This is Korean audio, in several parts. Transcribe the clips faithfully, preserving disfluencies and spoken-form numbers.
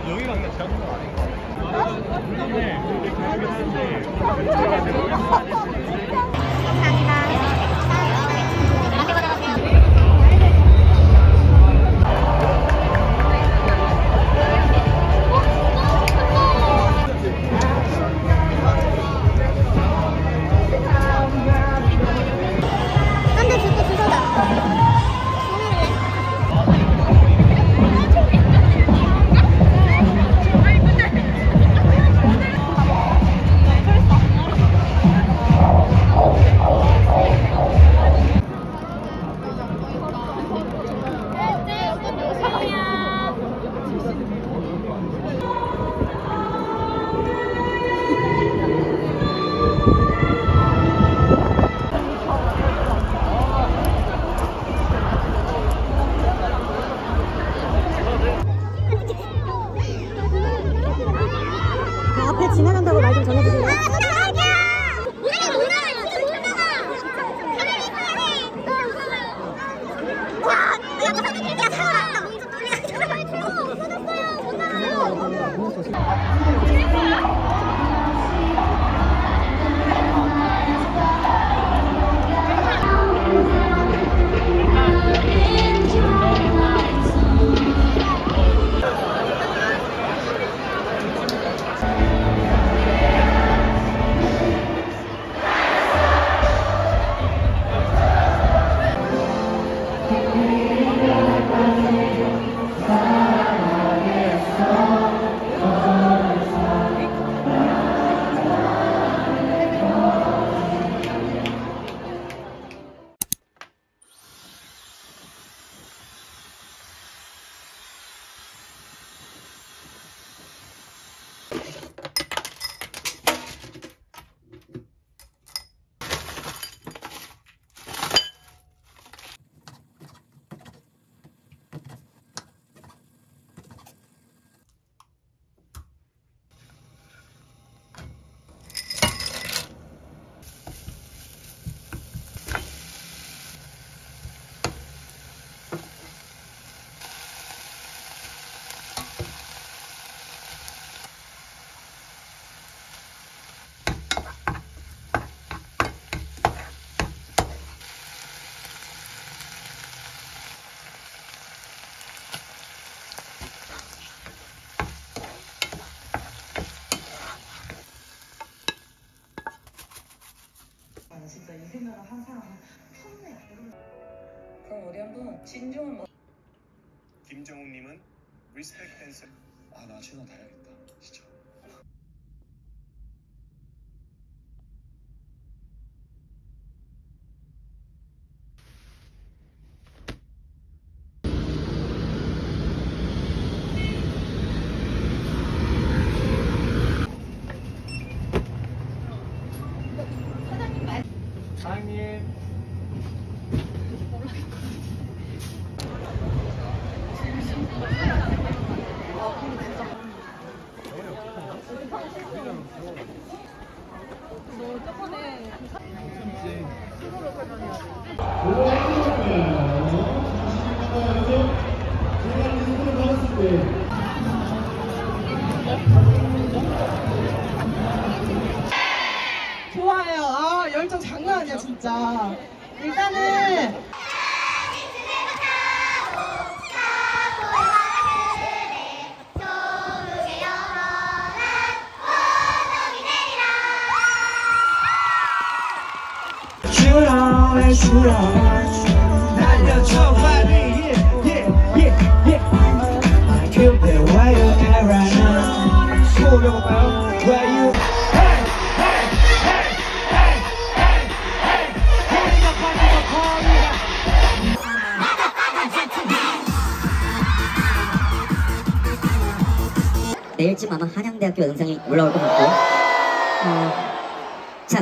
여기랑 같이 하는 건 아닌 것 같아요. 네. 앞에 지나간다고 말 좀 전해주세요. 진짜 이 생각을 한 사람은 처음에 그럼 우리 한번 진정한 김정욱님은 리스펙 댄서. 아, 나 최선 다해야겠다 진짜. 사장님. 너 저번에 그거로 설명해야지. 좋아요. 아, 열정 장난 아니야 진짜. 일단은 슈러 슈러 날려줘 빨리 yeah yeah yeah I feel the way you are right now 소려봐요 where you hey hey hey hey hey hey 거리가 거리가 내일쯤 아마 한양대학교 영상이 올라올 것 같고 어, 자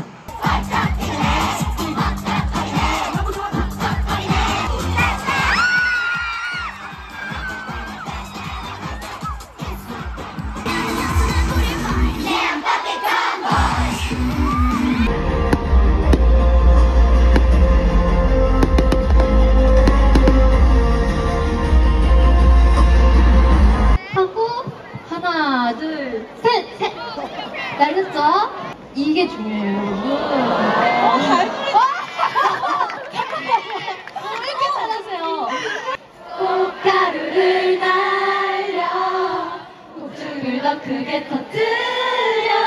하고 하나 이게 중요해요, 여러분. 어, 잘 왜 이렇게 잘하세요? 꽃가루를 날려 폭죽을 더 크게 터뜨려.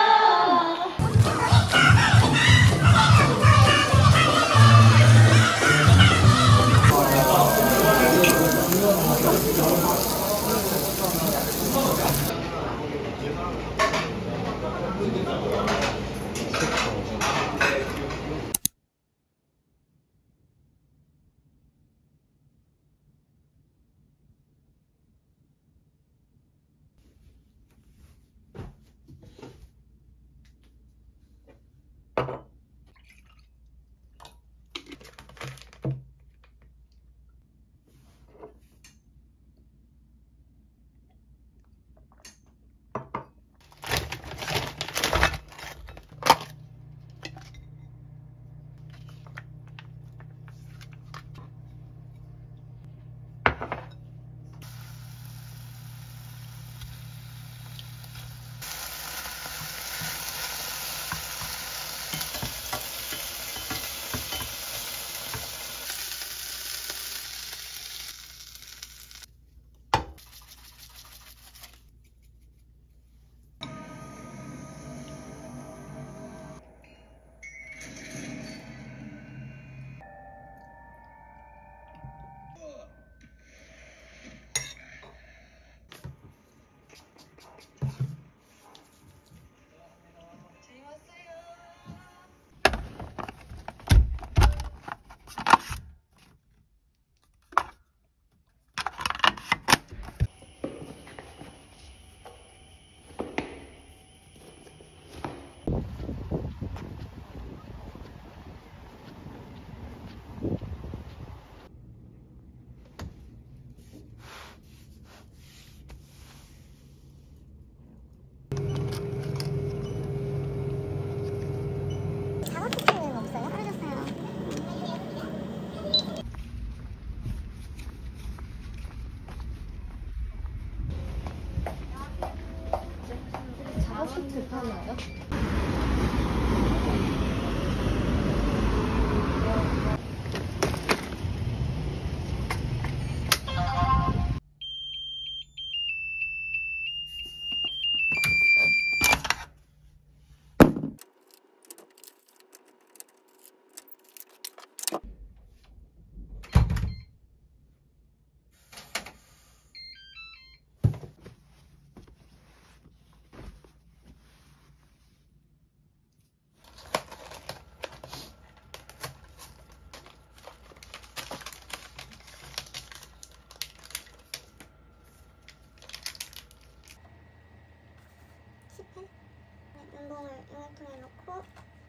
면봉을 용액통에 넣고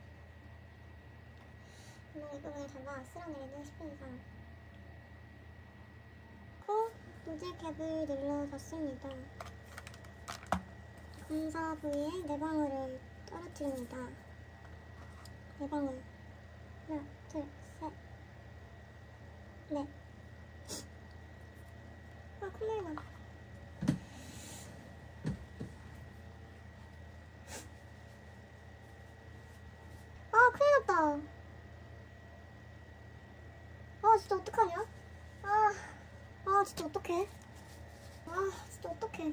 면봉에 부분을 잡아 쓸어내리는 십 분 이상 코 노즐캡을 눌러줬습니다. 검사 부위에 네 방울을 떨어뜨립니다. 네 방울 하나, 둘, 셋, 넷. 아, 콧물 나. 아, 큰일 났다. 아, 진짜 어떡하냐? 아, 아, 진짜 어떡해. 아, 진짜 어떡해.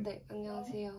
네, 안녕하세요.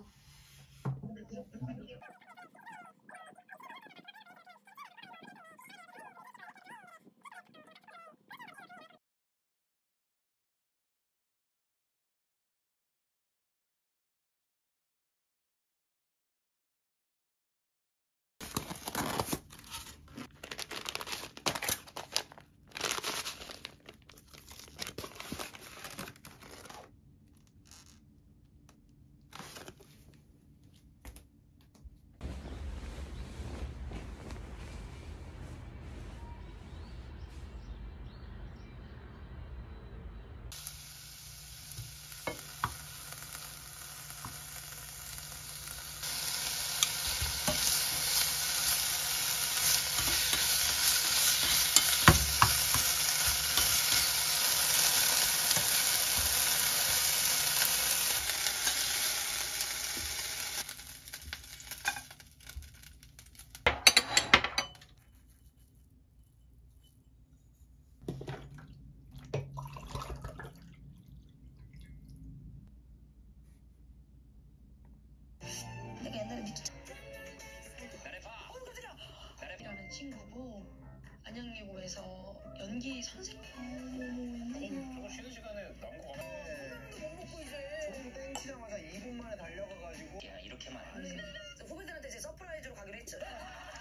내가 옛날에 미쳤 이라는 친구고 안양예고에서 연기 선생님. 저거 쉬는 시간에 나온 거 같아. 못 먹고 이제 조금 땡치자마자 이 분 만에 달려가가지고. 야 이렇게만 안 해. 후배들한테 이제 서프라이즈로 가기로 했죠.